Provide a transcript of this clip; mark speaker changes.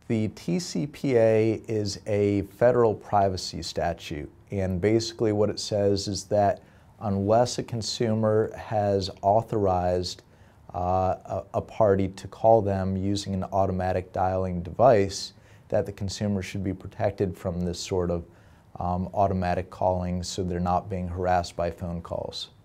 Speaker 1: The TCPA is a federal privacy statute, and basically what it says is that unless a consumer has authorized a party to call them using an automatic dialing device, that the consumer should be protected from this sort of automatic calling so they're not being harassed by phone calls.